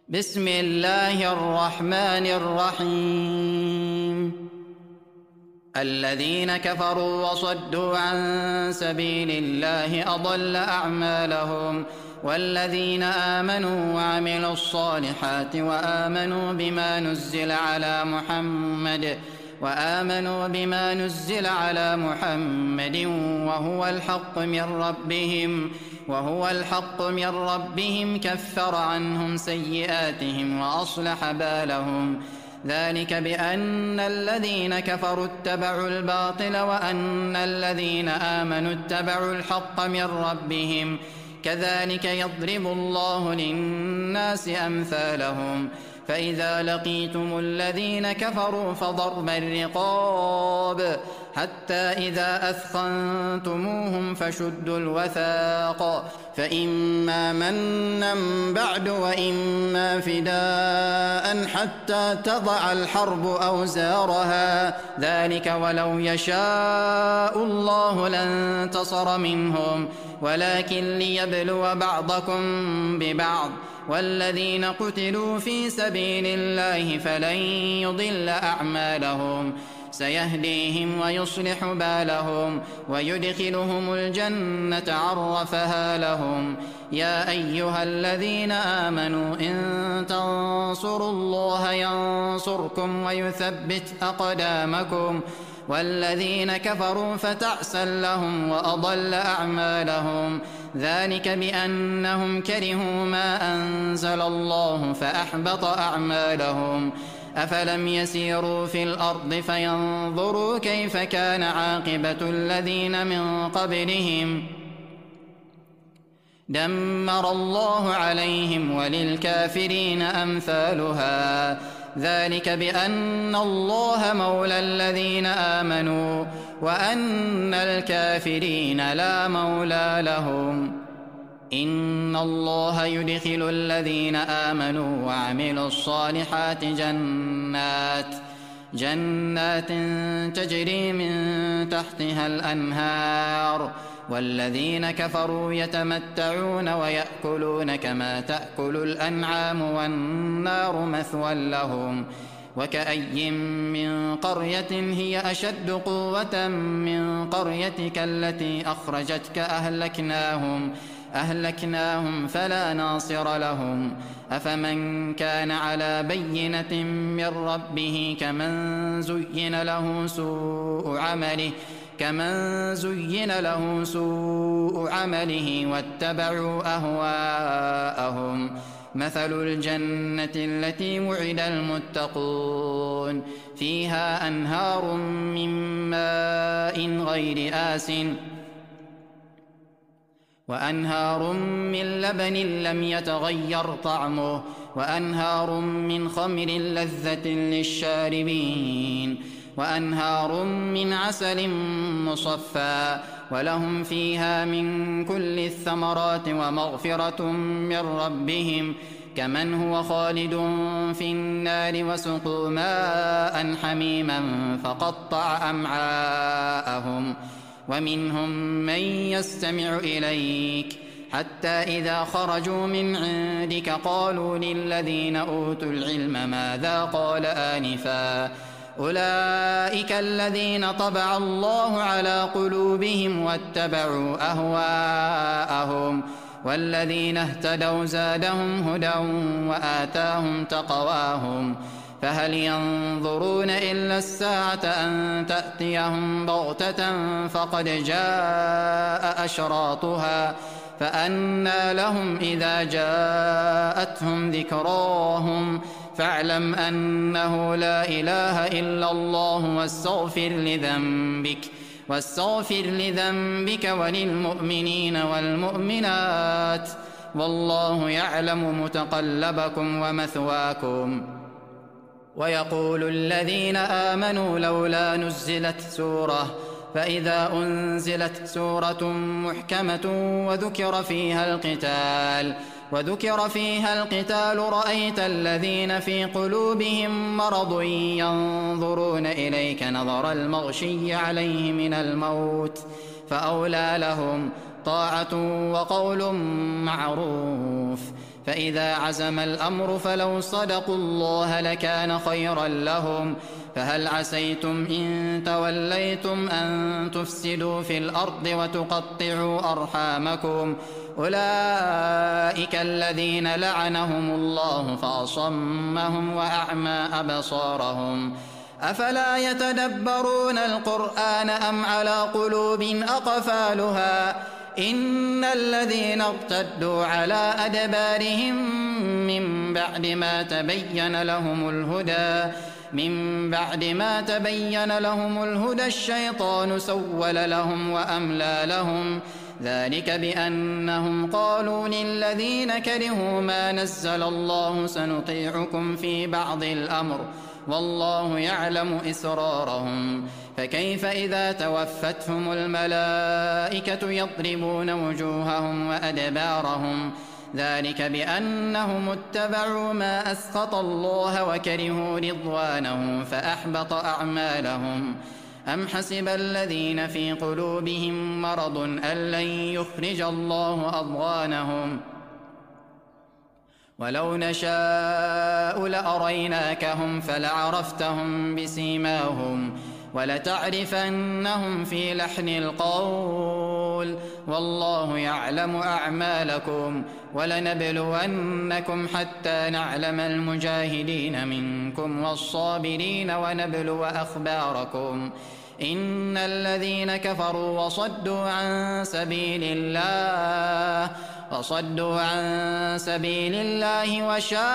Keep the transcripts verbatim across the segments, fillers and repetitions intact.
بسم الله الرحمن الرحيم. الذين كفروا وصدوا عن سبيل الله أضل أعمالهم، والذين آمنوا وعملوا الصالحات وآمنوا بما نزل على محمد وآمنوا بما نزل على محمد وهو الحق من ربهم وهو الحق من ربهم كفر عنهم سيئاتهم وأصلح بالهم. ذلك بأن الذين كفروا اتبعوا الباطل وأن الذين آمنوا اتبعوا الحق من ربهم، كذلك يضرب الله للناس أمثالهم. فإذا لقيتم الذين كفروا فضرب الرقاب حتى إذا أثخنتموهم فشدوا الوثاق، فإما منا بعد وإما فداء حتى تضع الحرب أوزارها، ذلك ولو يشاء الله لانتصر منهم ولكن ليبلو بعضكم ببعض. والذين قتلوا في سبيل الله فلن يضل أعمالهم، سيهديهم ويصلح بالهم ويدخلهم الجنة عرفها لهم. يا أيها الذين آمنوا إن تنصروا الله ينصركم ويثبت أقدامكم، والذين كفروا فتعسا لهم وأضل أعمالهم. ذلك بأنهم كرهوا ما أنزل الله فأحبط أعمالهم. أفلم يسيروا في الأرض فينظروا كيف كان عاقبة الذين من قبلهم، دمر الله عليهم وللكافرين أمثالها. ذلك بأن الله مولى الذين آمنوا وأن الكافرين لا مولى لهم. إن الله يدخل الذين آمنوا وعملوا الصالحات جنات جنات تجري من تحتها الأنهار، والذين كفروا يتمتعون ويأكلون كما تأكل الأنعام والنار مثوى لهم. وكأي من قرية هي أشد قوة من قريتك التي أخرجتك أهلكناهم أهلكناهم فلا ناصر لهم. أفمن كان على بينة من ربه كمن زين له سوء عمله كمن زين له سوء عمله واتبعوا أهواءهم. مثل الجنة التي وعد المتقون فيها أنهار من ماء غير آسن وأنهار من لبن لم يتغير طعمه وأنهار من خمر لذة للشاربين وأنهار من عسل مصفى، ولهم فيها من كل الثمرات ومغفرة من ربهم كمن هو خالد في النار وسقوا ماء حميما فقطع أمعاءهم. ومنهم من يستمع إليك حتى إذا خرجوا من عندك قالوا للذين أوتوا العلم ماذا قال آنفا، أولئك الذين طبع الله على قلوبهم واتبعوا أهواءهم. والذين اهتدوا زادهم هدى وآتاهم تقواهم. فهل ينظرون إلا الساعة أن تأتيهم بغتة فقد جاء أشراطها، فأنى لهم إذا جاءتهم ذكراهم. فاعلم أنه لا إله إلا الله واستغفر لذنبك واستغفر لذنبك وللمؤمنين والمؤمنات، والله يعلم متقلبكم ومثواكم. ويقول الذين آمنوا لولا نزلت سورة، فإذا أنزلت سورة محكمة وذكر فيها القتال وذكر فيها القتال رأيت الذين في قلوبهم مرض ينظرون إليك نظر المغشي عليه من الموت، فأولى لهم طاعة وقول معروف. فإذا عزم الأمر فلو صدقوا الله لكان خيرا لهم فهل عسيتم إن توليتم أن تفسدوا في الأرض وتقطعوا أرحامكم أولئك الذين لعنهم الله فأصمهم وأعمى أبصارهم أفلا يتدبرون القرآن أم على قلوب أقفالها إن الذين ارتدوا على أدبارهم من بعد ما تبين لهم الهدى من بعد ما تبين لهم الهدى الشيطان سول لهم وأملى لهم ذلك بأنهم قالوا للذين كرهوا ما نزل الله سنطيعكم في بعض الأمر والله يعلم إسرارهم فكيف إذا توفتهم الملائكة يضربون وجوههم وأدبارهم ذلك بأنهم اتبعوا ما أسخط الله وكرهوا رضوانه فأحبط أعمالهم أم حسب الذين في قلوبهم مرض أن لن يخرج الله أضغانهم ولو نشاء لأريناكهم فلعرفتهم بسيماهم ولتعرفنهم في لحن القول والله يعلم أعمالكم ولنبلونكم حتى نعلم المجاهدين منكم والصابرين ونبلو أخباركم إن الذين كفروا وصدوا عن سبيل الله وصدوا عن سبيل الله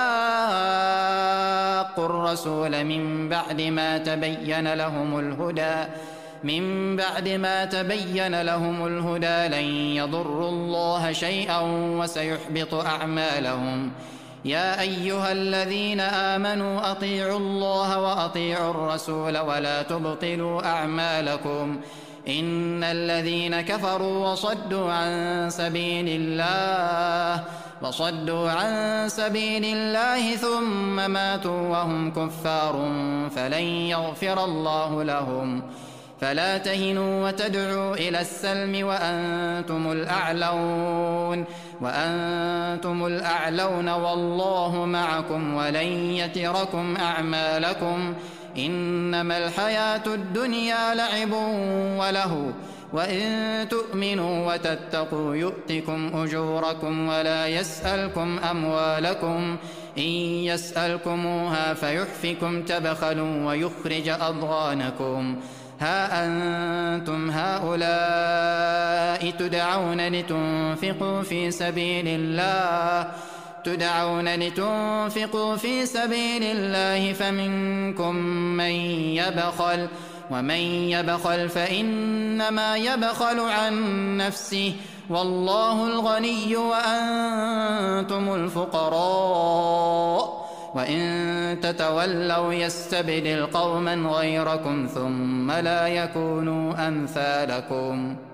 وشاقوا الرسول من بعد ما تبين لهم الهدى من بعد ما تبين لهم الهدى لن يضروا الله شيئا وسيحبط أعمالهم يا أيها الذين آمنوا أطيعوا الله وأطيعوا الرسول ولا تبطلوا أعمالكم إن الذين كفروا وصدوا عن سبيل الله وصدوا عن سبيل الله ثم ماتوا وهم كفار فلن يغفر الله لهم فلا تهنوا وتدعوا إلى السلم وأنتم الأعلون وأنتم الأعلون والله معكم ولن يتركم أعمالكم إنما الحياة الدنيا لعب وله وإن تؤمنوا وتتقوا يؤتكم أجوركم ولا يسألكم أموالكم إن يسألكموها فيحفكم تبخلوا ويخرج أضغانكم ها أنتم هؤلاء تدعون لتنفقوا في سبيل الله تدعون لتنفقوا في سبيل الله فمنكم من يبخل ومن يبخل فإنما يبخل عن نفسه والله الغني وأنتم الفقراء وإن تتولوا يستبدل قوما غيركم ثم لا يكونوا أمثالكم